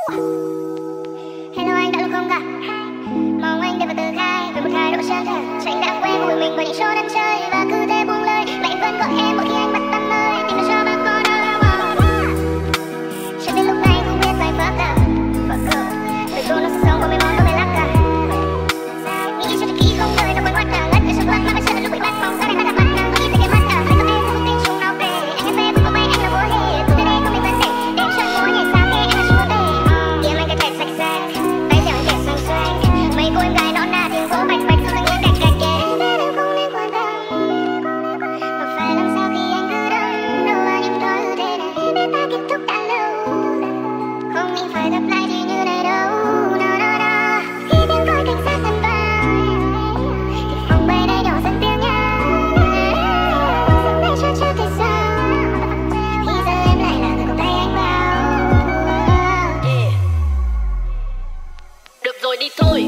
Hello anh đã lâu không gặp, mong anh để vào tờ khai với một thái độ chân thành. Cho anh đã quen của mình với những show đang chơi và cứ thế buông lời, mà anh vẫn gọi em mỗi khi anh bận tâm nơi tìm được cho bao con đâu. Cho đến lúc này không biết phải fuck up, đời cô nó sẽ sống qua mấy món tôi lắc cả. Nghĩ cho thật kỹ không đời đâu quên quát cả ngất ở trong mắt mà bây giờ là lúc bị bắt phòng ra đây ta gặp mặt nàng có nhìn thấy cái mắt cả hai con em không tin chúng nó về. Anh em về không bay anh là bố hề tôi tới đây không bị vấn đề đêm chân mối ngày sao khi anh là chúa tể. Kiếm anh cái cạch sạch sạch tay dẻo kẻ xoành xoành mấy cô em gái nó nà tiếng gỗ bạch bạch xong những cạch cạch kề biết em không nên quan tâm mà phải làm sao khi anh cứ đâm đâu là những đôi ưu thế này biết ta kết thúc đã lâu không nghĩ phải gặp lại gì như này đâu. Khi tiếng còi cảnh sát dần vang thì phòng bay đây nhỏ dần tiếng nhau dừng đây cho thấy sao thì giờ em lại là người cùng tay anh vào. Được rồi đi thôi.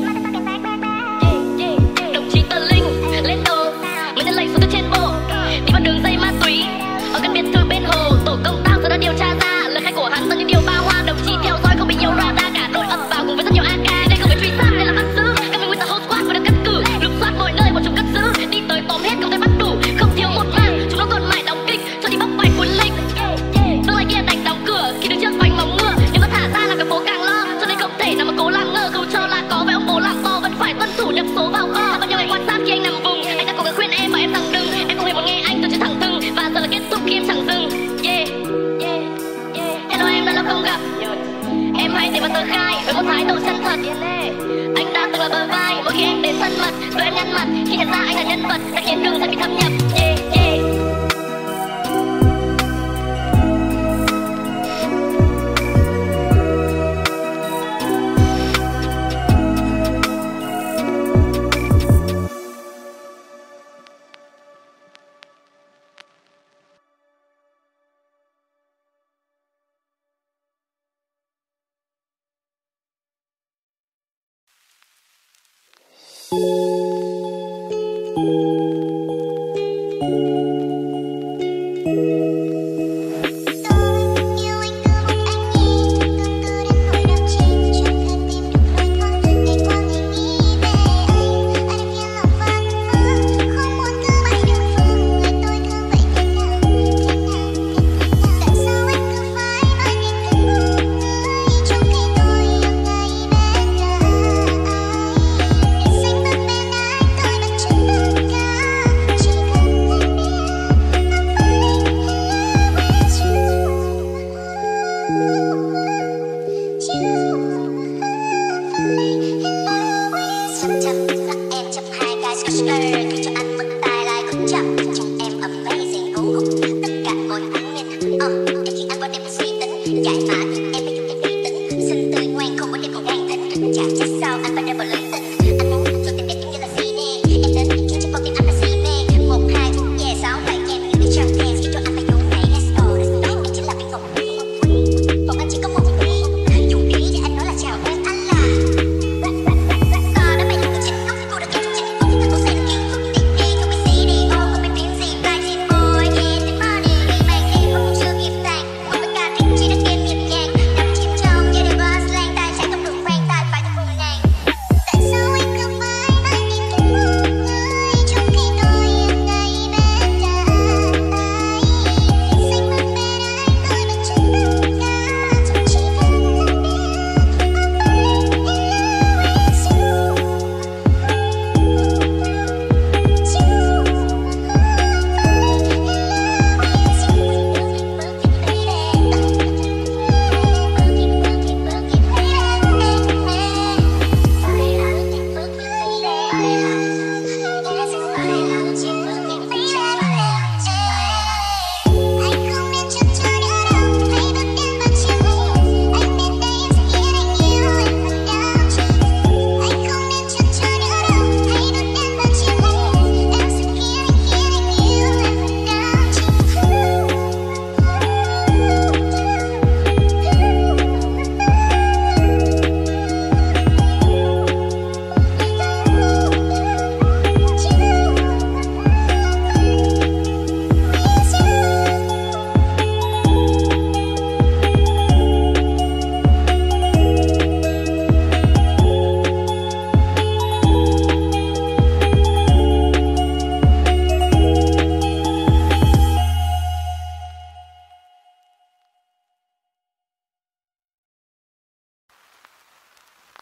Đồng chí Tờ Linh lên đồ mới nhận lệnh xuống từ trên bộ đi vào đường dây ma túy ở căn biệt thự bên hồ. Tổ công tác giờ đã điều tra ra lời khai của hắn toàn những điều ba hoa. Đồng chí theo dõi không bị nhiều radar, cả đội ập vào cùng với rất nhiều AK. Đây không phải truy sát, đây là bắt giữ. Các mình nguyên tắc hốt squad và được cắt cử lục soát mọi nơi một chúng cất giữ đi tới tóm hết không thể bắt đủ. Không thiếu một màn chúng nó còn mãi đóng kịch cho đi bóc vài cuốn lịch. Tương lai kia đành đóng cửa khi đứng trước vành móng mưa nhưng mà thả ra là cái phố càng lo cho nên không thể nào mà cố làm ngơ. Không cho là có với ông bố làm to vẫn phải tuân thủ nhập số vào kho. Bao nhiêu ngày quan sát khi anh nằm vùng anh đã cố gắng khuyên em và em rằng đừng em không hề muốn nghe anh tôi chỉ thẳng thừng và giờ là kết thúc khi em chẳng dừng. Hello em đã lâu không gặp, em hãy để vào tờ khai với một thái độ chân thật. Anh đã từng là bờ vai mỗi khi em đến sân mật rồi em nhăn mặt khi nhận ra anh là nhân vật đã khiến đường thật bị thâm nhập.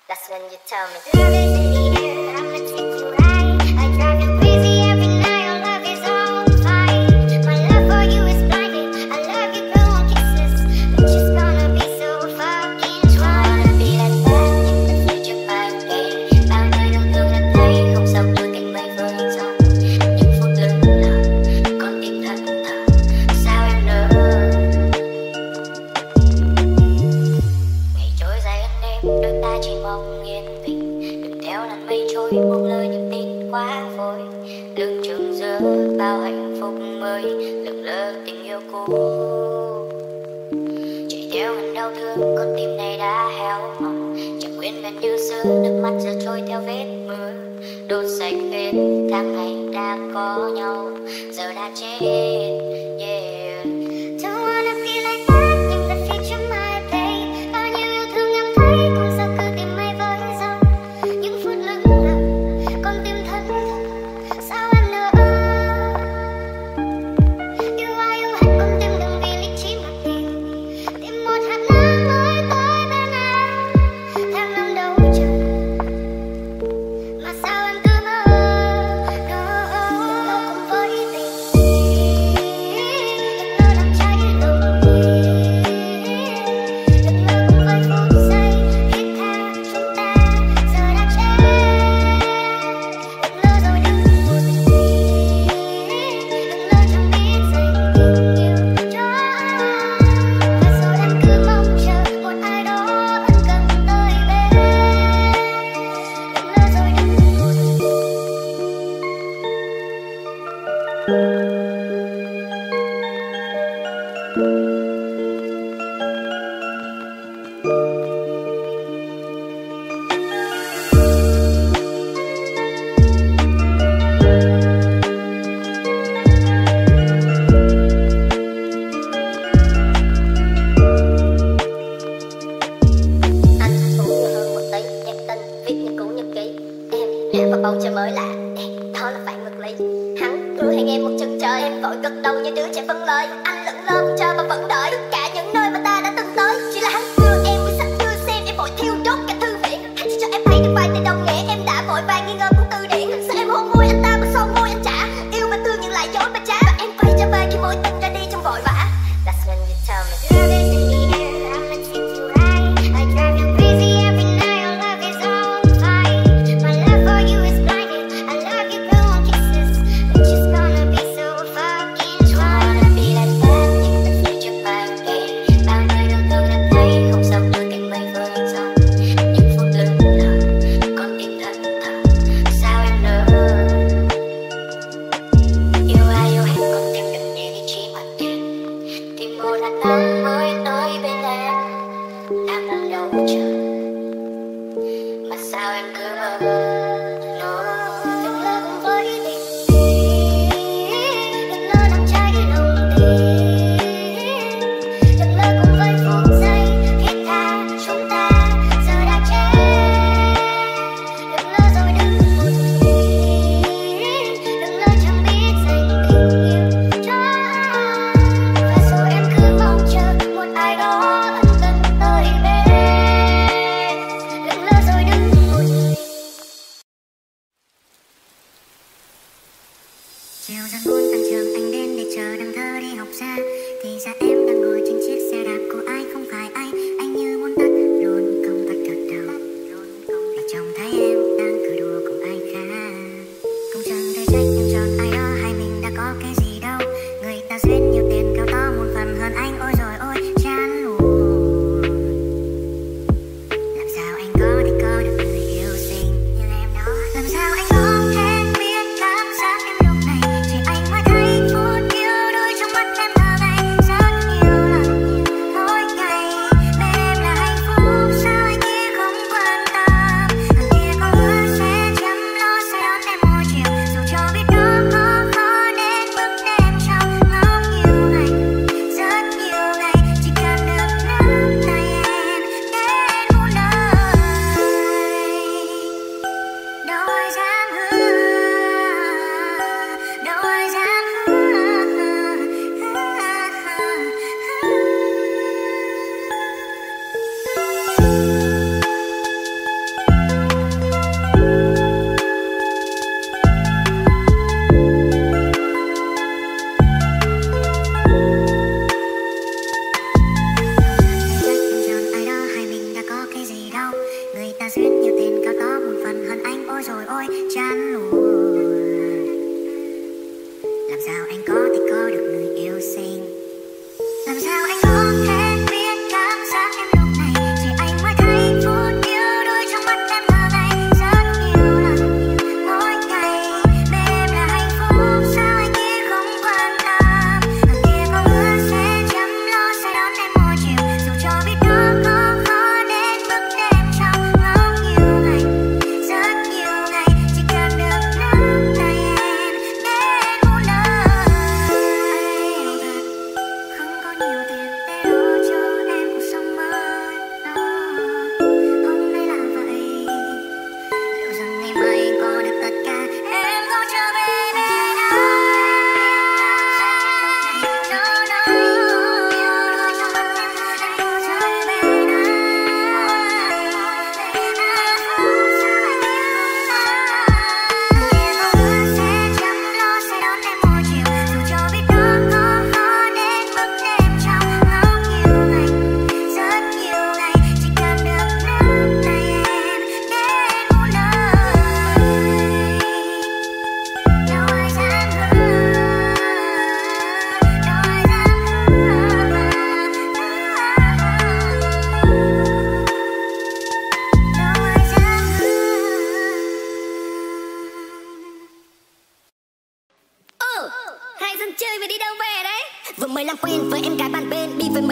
That's when you tell me love is in the air, I'ma take you high. I drive you crazy every night, our love is on fire. My love for you is blinded, I love you through on kisses. It's just gonna be so fucking fun. Wanna be like that, nhưng tất nhiên trước bài kể. Bao nhiêu yêu thương đã thấy, không sao tôi cạnh mây với gió. Những phút lưng lờ, con tim thẫn thờ, sao em nỡ. Ngày trôi dài ân đêm, đôi ta chỉ mong yên bình. Đừng theo làn mây trôi, buông lời những tin quá vội. Lưng chừng giữa bao hạnh phúc mới, lững lờ tình yêu cũ. Chạy theo ngần đau thương, con tim này đã héo mòn. Chẳng quên gần như xưa, nước mắt giờ trôi theo vết mưa. Đốt sạch vết tháng ngày đang có nhau, giờ đã chết. Yeah. Don't wanna be like that in the future, my babe. Bao nhiêu yêu thương em thấy, không sao cứ tìm mây với gió. Những phút lững lờ, con tim thẫn thờ, sao em nỡ. Yêu ai yêu hết con tim, đừng vì lý trí mà tìm. Tìm một hạt nắng mới tới bên em, theo năm đầu chờ. Mà sao em cứ mơ cùng với tình. Đừng ngờ làm trái lòng tin. Đừng ngờ cùng với phút giây hít theo chúng ta giờ đã chết. Đừng ngờ rồi đừng buồn vì. Đừng ngờ chẳng biết dành tình yêu cho ai. Và rồi em cứ mong chờ một ai đó ân cần tới bên. Đừng ngờ rồi đừng buồn vì. Anh uống nhiều hơn một tí, nhắn tin, viết những cuốn nhật ký. Em nè vào bầu trời mới lạ, đó là phản vật lý. Hắn hứa hẹn em một chân trời, em vội gật đầu như đứa trẻ vâng lời. Anh lững lơ chờ và vẫn đợi, cả những nơi mà ta đã từng tới. Chỉ là hắn đưa em với sách đưa xem, em vội thiêu đốt cả thư viện. Hắn chỉ cho em thấy được vài từ đồng nghĩa, em đã vội vàng nghi ngờ cuốn từ điển. Sao em hôn môi anh ta mà son môi anh trả, yêu mà thương nhưng lại dối mà trá. Và em quay trở về khi mối tình ra đi trong vội vã. That's when you tell me love is in the air, I'ma take you high. I drive you crazy every night, our love is on fire. My love for you is blinded, I love you through on kisses. It's just gonna be so fucking fun. Wanna be like that.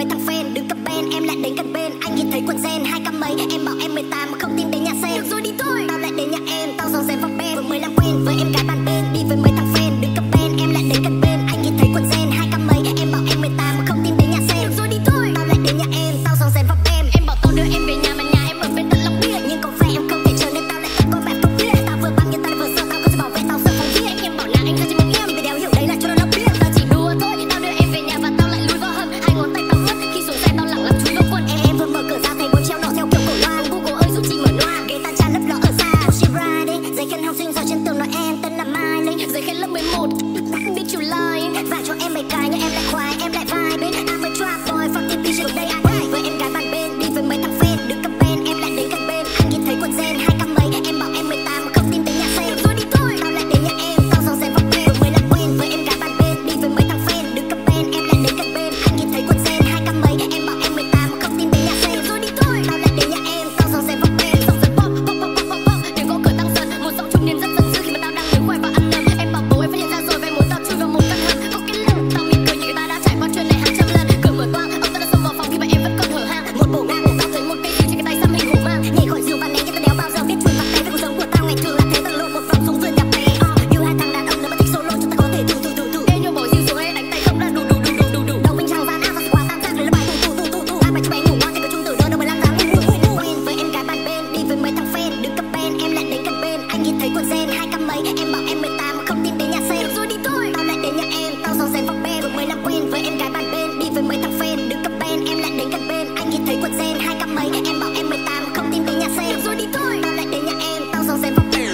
mấy thằng fan đứng cặp bên, em lại đến gần bên. Anh nhìn thấy quần gen 2k mấy, em bảo em 18 mà không tin đến nhà xem. Được rồi đi thôi, tao lại đến nhà em, tao dọn dẹp vào bên. Vừa mới làm quen với em gái bàn bên, đi với mấy thằng fan đứng cặp bên, em lại đến gần bên. Anh nhìn thấy quần gen 2k mấy, em bảo em 18 mà không tin đến nhà xem. Được rồi đi thôi, tao lại đến nhà em, tao dọn dẹp vào bên. Em bảo tao đưa em về nhà mà nhà em ở bên tận Long Biên, nhưng có vẻ em không thể chờ nên tao lại cắt con bạn không biết. Tao vừa băng nhưng tao lại vừa sợ, tao không thể bảo vệ tao sợ phóng viên. Em bảo là anh ra cho mình em, vì đéo hiểu đấy là cho nó biết. Tao chỉ đùa thôi, tao đưa em về nhà và tao lại lùi vào hầm. Hai ngón tay tao ướt khi xuống xe tao lặng lặng chui vào quần. Em vừa mở cửa ra thấy bốn treo nọ theo kiểu cổ loa. Google ơi giúp chị mở loa, ghế tan cha lấp ló ở xa. She Friday, giấy khen học sinh giỏi trên tường nói em tên là Mai Linh. Giấy khen lớp 11, biết you lying. Và cho em mấy cái nhưng em lại khoái, em lại vibe bên. I'm a trap boy, fuck the bitch ở đây ai với em gái bàn bên, đi với mấy thằng fan đứng cặp bên, em lại đến gần bên. Anh nhìn thấy quần gen 2k mấy, em bảo em 18 mà không tin đến nhà xem. Rồi đi thôi, tao lại đến nhà em, tao dọn dẹp vào bên. Vừa mới làm quen với em gái bàn bên, đi với mấy thằng fan đứng cặp bên, em lại đến gần bên. Anh nhìn thấy quần gen 2k mấy, em bảo em 18 mà không tin đến nhà xem. Rồi đi thôi, tao lại đến nhà em, tao dọn dẹp vào bên. Dọn dẹp pop pop pop pop pop, tiếng gõ cửa tăng dần, một giọng trung niên rất giận dữ khi mà tao đang đứng ngoài và ăn nấm. Em bảo bố em phát hiện ra rồi, về muốn tao chui vào một căn hầm. Có cái lần tao mỉm cười như người ta đã trải qua chuyện này hàng trăm lần. Cửa mở toang, ông ta đã xông vào phòng khi mà em vẫn còn hở hang. Một bộ ngang, tao thấy một cây dìu trên cái tay xăm hình hổ mang. Nhảy khỏi giường và né nhưng tao đéo bao giờ biết chuyền mặt tay với cuộc sống của tao ngày thường là thế. Tao lộn một vòng xuống vườn cà phê. Như hai thằng đàn ông nếu mà thích solo chúng ta có thể thủ. Ê nhô bỏ dìu xuống hay đánh tay không là đủ. Đầu bên trong gian áo và quá tam giác lấy bài thủ. Ai mà cho bé ngủ ngon thì có chung tử đơn đâu mà lăng dáng quen với em gái bàn bên, đi với mấy thằng fan đứng cặp bên, em lại đến gần bên. Anh nhìn thấy quần gen 2k mấy, em bảo em 18 mà không tin đến nhà xem. Rồi đi thôi, tao lại đến nhà em, tao dọn dẹp vào bên. Vừa mới làm quen với em gái bàn bên, đi với mấy thằng fan đứng cặp bên, em lại đến gần bên. Anh nhìn thấy quần gen 2k mấy, em bảo em 18 mà không tin đến nhà xem. Rồi đi thôi, tao lại đến nhà em, tao dọn dẹp vào bên.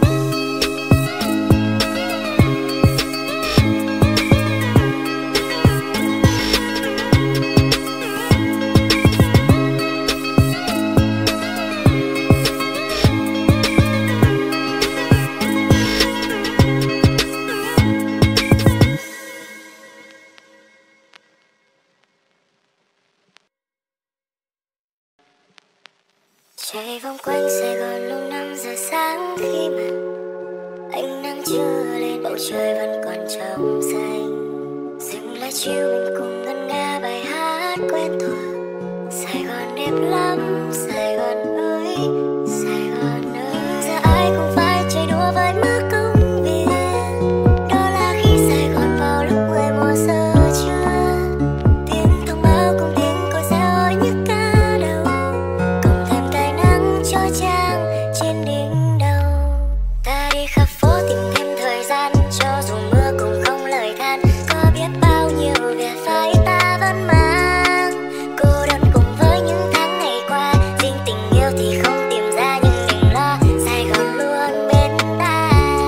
Chạy vòng quanh Sài Gòn lúc 5 giờ sáng, khi mà ánh nắng chưa lên, bầu trời vẫn còn trong xanh. Dừng lại chiều mình cùng ngân nga bài hát quen thuộc. Sài Gòn đẹp lắm, Sài Gòn ơi, Sài Gòn ơi. Giờ ai cũng phải chơi đùa với mớ công việc. Đó là khi Sài Gòn vào lúc 11 giờ trưa. Tiếng thông báo cùng tiếng còi xe ơi nhức cả đầu. Cộng thêm cái nắng chói chang trên đỉnh đầu. Ta đi khắp phố tìm thêm thời gian, cho dù mưa cũng không lời than. Có biết bao nhiêu việc phải ta vẫn mang. Cô đơn cùng với những tháng ngày qua, riêng tình yêu thì không tìm ra, nhưng đừng lo, Sài Gòn luôn bên ta.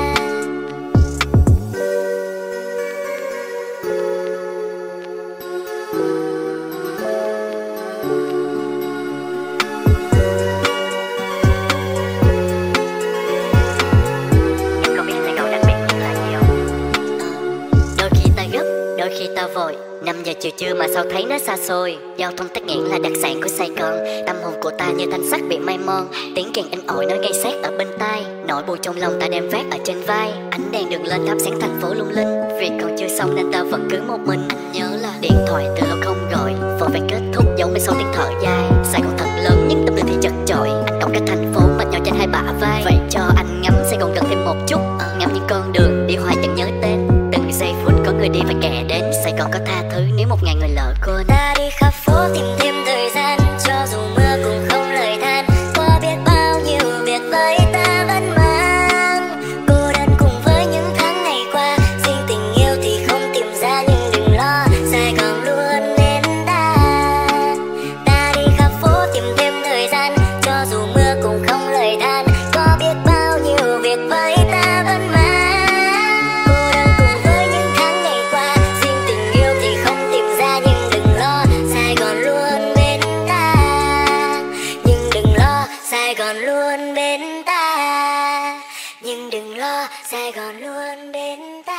Em có biết Sài Gòn đặc biệt nhất là gì không? Đôi khi ta gấp, đôi khi ta vội. 5 giờ chiều trưa mà sao thấy nó xa xôi. Giao thông tắc nghẽn là đặc sản của Sài Gòn. Tâm hồn của ta như thanh sắt bị mai mòn. Tiếng kèn in ỏi nói gây sát ở bên tai. Nỗi buồn trong lòng ta đem vác ở trên vai. Ánh đèn đường lên thắp sáng thành phố lung linh. Việc còn chưa xong nên ta vẫn cứ một mình. Anh nhớ là điện thoại từ lâu không gọi, vội vàng kết thúc giống bên sau tiếng thở dài. Sài Gòn thật lớn nhưng tâm tư thì chật chội. Anh cộng cả thành phố mệt nhọc trên hai bả vai. Vậy cho anh ngắm Sài Gòn gần thêm một chút. Ngắm những con đường đi hoài chẳng nhớ tên. Từng giây phút có người đi và kẻ đến. Sài Gòn có tha thứ nếu 1000 người lỡ quên. Ta đi khắp phố tìm thêm thời gian, cho dù mưa cũng không lời than. Có biết bao nhiêu việc với ta vẫn mang. Cô đơn cùng với những tháng ngày qua, riêng tình yêu thì không tìm ra, nhưng đừng lo, Sài Gòn luôn bên ta. Ta đi khắp phố tìm thêm thời gian, cho dù mưa cũng không lời than. Có biết bao nhiêu việc với ta vẫn mang. Cô đơn cùng với những tháng ngày qua, riêng tình yêu thì không tìm ra, nhưng đừng lo, Sài Gòn luôn bên ta. Nhưng đừng lo, Sài Gòn luôn bên ta. Nhưng đừng lo, Sài Gòn luôn bên ta.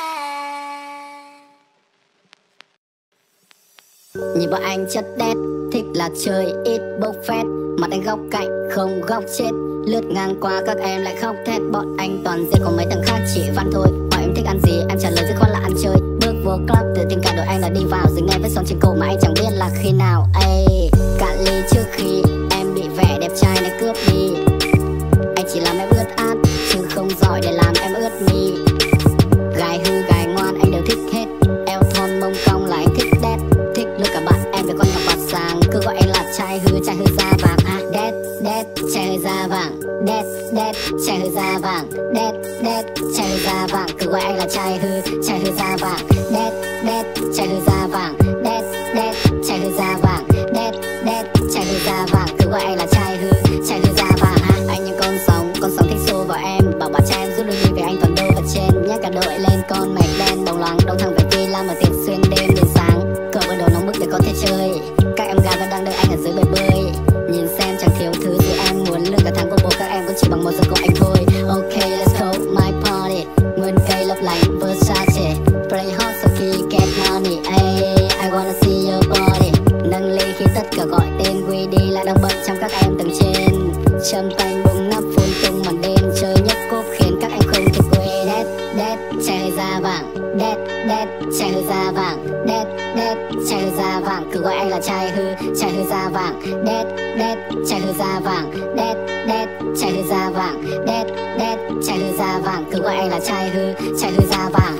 Nhìn bọn anh chất đét, thích là chơi ít bốc phét. Mặt anh góc cạnh không góc chết, lướt ngang qua các em lại khóc thét. Bọn anh toàn diện còn mấy thằng khác chỉ văn thôi. Hỏi em thích ăn gì em trả lời dứt khoát là ăn chơi. Bước vô club, tự tin cả đội anh là đi vào, rồi nghe vết son trên cổ mà anh chẳng biết là khi nào. Ây, cạn ly trước khi em bị vẻ đẹp trai này cướp đi. Anh chỉ làm em ướt át, chứ không giỏi để làm em ướt mi. Gái hư gái ngoan anh đều thích hết, eo thon mông cong là anh thích đét. Thích luôn cả bạn em với con ngọc bạc sáng, cứ gọi anh là trai hư da vàng. À đét đét trai hư da vàng, đét đét trai hư da vàng, đét đét trai hư da vàng, cứ gọi anh là trai hư da vàng. Đét đét trai hư da vàng, đét đét trai hư da vàng, đét đét trai hư da vàng, cứ gọi anh là trai hư da vàng. Ha, anh như con sóng thích xô vào em, bảo cho em rút lui đi vì anh toàn đô vật trên. Nhắc cả đội lên con mạch đen bóng loáng, đông thẳng về tuy làm ở tiệc xuyên đêm đến sáng. Cờ với đồ nóng bức để có thể chơi, các em gái vẫn đang đợi anh ở dưới bể bơi. Nhìn xem chẳng thiếu thứ gì em muốn, lương cả tháng của bố các em cũng chỉ bằng một giờ của anh thôi. Okay, let's go my party, nguyên cây lấp lánh Versace, play hot so khi get money. Ay, I wanna see your body. Nâng ly khi tất cả gọi tên quy đi lại đang bận trong các em tầng trên. Châm tanh bùng nắp phun tung màn đêm, chơi nhấp cốp khiến các em không thể quên. Đét đét trai hư da vàng, đét đét trai hư da vàng, đét đét trai hư da vàng, cứ gọi anh là trai hư da vàng. Đét đét trai hư da vàng, đét đét trai hư da vàng, đét đét trai hư da vàng, cứ gọi anh là trai hư da vàng.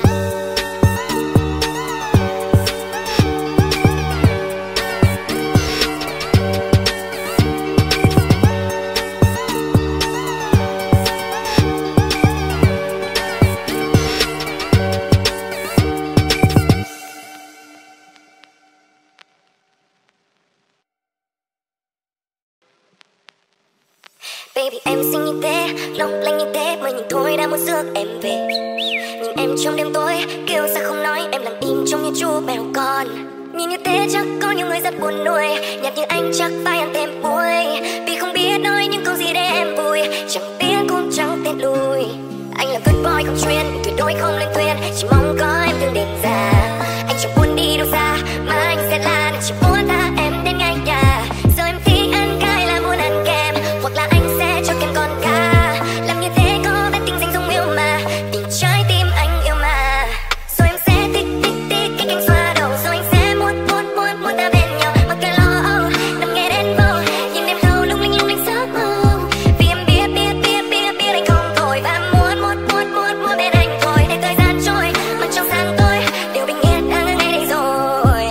Baby em xinh như thế, long lanh như thế, mới nhìn thôi đã muốn rước em về. Nhìn em trong đêm tối, kêu sao không nói, em lặng im trông như chú mèo con. Nhìn như thế chắc có nhiều người rất buồn nuôi, nhạt như anh chắc phải ăn thêm muối. Vì không biết nói những câu gì để em vui, chẳng tiến cũng chẳng tiện lùi. Anh là good boy không chuyên, tuyệt đối không lên thuyền, chỉ mong có em đừng đến già. Anh chẳng muốn đi đâu xa, mà anh sẽ là chỉ muốn tha em đến ngay nhà. Giờ em thích ăn cay là muốn ăn kem, hoặc là anh sẽ cho kem con cá. Làm như thế có vẻ tình danh giống yêu mà, tình trái tim anh yêu mà. Rồi em sẽ thích cái cánh xoa đầu, rồi anh sẽ muốn ta bên nhau mà cái lo âu nằm nghe đến vô, nhìn em thâu lung linh giấc mơ. Vì em biết anh không thôi, và muốn bên anh thôi, để thời gian trôi mà trong sáng tối điều bình yên đang ở ngay đây rồi.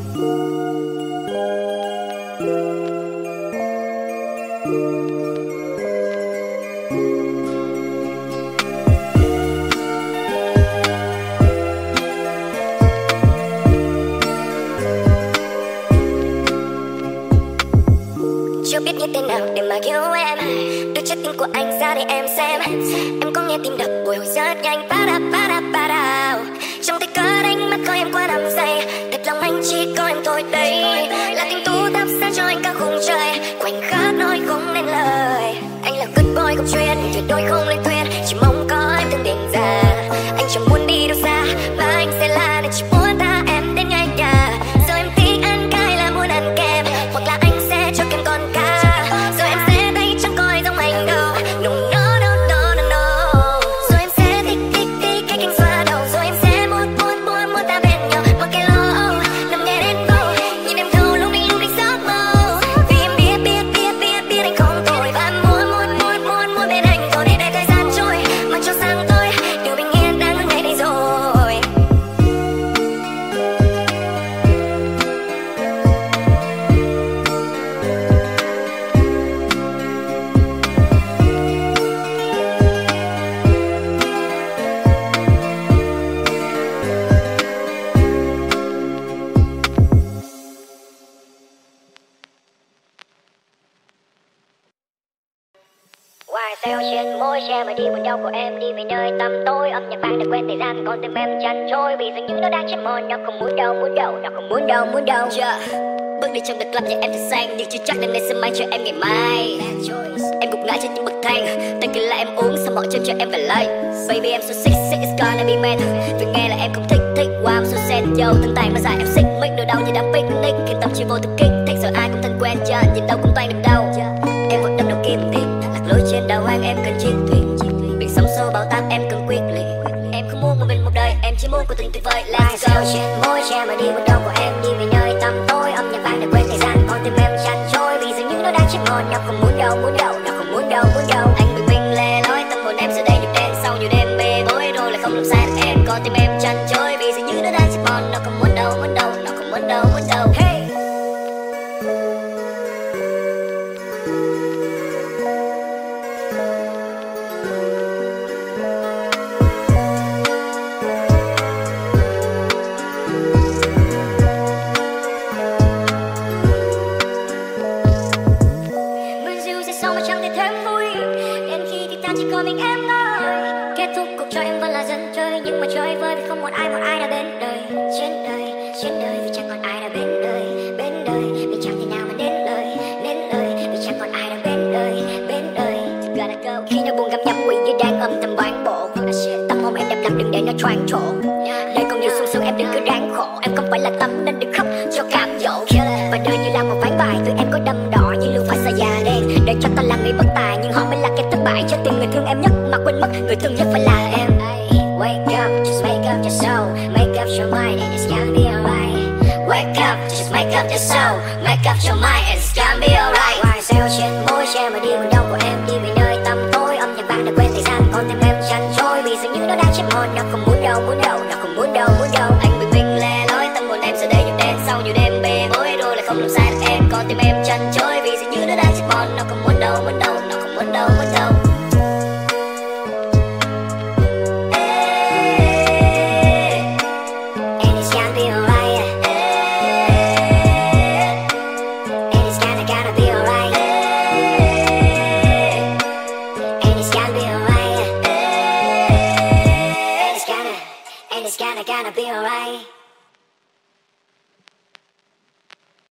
Chưa biết như thế nào để mà yêu em, đưa trái tim của anh ra để em xem. Em có nghe tim đập bồi hồi rất nhanh, ba đào. Trong tay cất ánh mắt coi em qua 5 giây, thật lòng anh chỉ có em thôi đây. Là tình tú thắp sáng cho anh cả khung trời, khoảnh khắc nói không nên lời. Anh là good boy không chuyên, tuyệt đối không lên thuyền, chỉ mong có em từng đến già. Anh chẳng muốn đi đâu xa, mà anh sẽ là nơi chỉ muốn tha em đến ngay nhà. Giờ em thích ăn cay là muốn ăn kem, hoặc là anh sẽ cho kem con cá. Rồi em sẽ thấy chẳng coi giống anh đâu, no. Rồi em sẽ thích cái cánh xoa đầu, rồi em sẽ muốn ta bên nhau mà cái lo âu nằm nghe đến vô, nhìn em thâu lung linh giấc mơ. Vì em biết anh không thôi, và muốn bên anh thôi, để thời gian trôi mà cho sáng tối điều bình yên đang ở ngay đây rồi. Ngoài xeo trên môi xe mà đi buồn nhau của em, đi về nơi tăm tối, âm nhạc vang để quên thời gian, còn tim em chăn trôi vì dường như nó đang chết mòn. Nó không muốn đâu, nó không muốn đâu. Yeah. Bước đi trong the club nhà em thật xanh, nhưng chưa chắc đêm nay sẽ mang cho em ngày mai. Em gục ngã trên những bậc thang, tay kia là em uống xong mọi chân cho em và like. Baby em so sick, it's gonna be mad. Vì nghe là em không thích, wow I'm so sad. Yo, thân tài mà dài em xích, make đồ đau như đang picnic, khiến tâm trí vô thức kích thích, giờ ai cũng thân quen chưa, nhìn đâu cũng toan được đâu. Em vẫn đâm đầu kim tìm, lạc lối trên đào hoang em cần chiến thuyền. Biển sóng sâu bão táp em cần quyết liệt. Em không muốn một mình một đời, em chỉ muốn cuộc tình tuyệt vời. Let's Hoài sao trên môi che mà đi một đâu của em đi về nơi tăm tối. Âm nhạc vang để quên thời gian con tim em chăn trôi vì dường như nó đang chết mòn. Nó không muốn đâu, nó không muốn đâu, Anh bình minh lẻ loi tâm hồn em giờ đây nhịp đen sau nhiều đêm bê bối rồi lại không làm sai được em. Con tim em chăn trôi vì dường như nó đang chết mòn. Nó không muốn đâu, nó không muốn đâu, Hey. Sao mà chẳng thể thêm vui đến khi thì ta chỉ còn mình em thôi. Kết thúc cuộc chơi em vẫn là dân chơi nhưng mà chơi vơi vì không một ai đã bên đời. Trên đời vì chẳng còn ai đã bên đời vì chẳng thể nào mà đến lời vì chẳng còn ai đã bên đời. Gotta go. Khi nó buồn gặm nhắm quỷ như đang âm thầm bán bộ. Tâm hồn em đẹp lắm đừng để nó choáng trộn. Đời còn nhiều sung sướng em đừng cứ ráng khổ. Em không phải là tâm nên đừng khóc cho cám dỗ. Và đời như là một ván bài tụi em có đâm đỏ như lưu phải xa già đen. Để cho ta là người bất tài nhưng họ mới là kẻ thất bại. Cho tìm người thương em nhất mà quên mất người thương nhất phải là em. Wake up, just make up your soul. Make up your mind and it's gonna be alright. Wake up, just make up your soul. Make up your mind and it's gonna be alright. Hoài sao trên môi che mà đi buồn đau của em đi về nơi tăm tối. Âm nhạc vang để quên thời gian con tim em chăn trôi vì dường như nó đang chết mòn. Nó không muốn đâu, nó không muốn đâu, Anh bình minh lẻ loi tâm hồn em giờ đây nhịp đen sau nhiều đêm bê bối rồi lại không làm sai được em. Con tim em chăn trôi vì dường như nó đang chết mòn. Nó không muốn đâu, nó không muốn đâu, And it's gonna be alright. And it's gonna be alright. And it's gonna be alright. And it's gonna be alright.